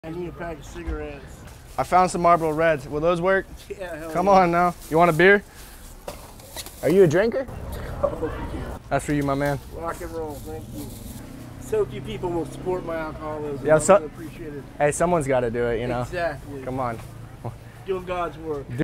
I need a pack of cigarettes. I found some Marlboro Reds. Will those work? Yeah, hell Come yeah. on now. You want a beer? Are you a drinker? Oh, yeah. That's for you, my man. Rock and roll, thank you. So few people will support my alcoholism. Yeah, I really appreciate it. Hey, someone's got to do it, you know. Exactly. Come on. Doing God's work.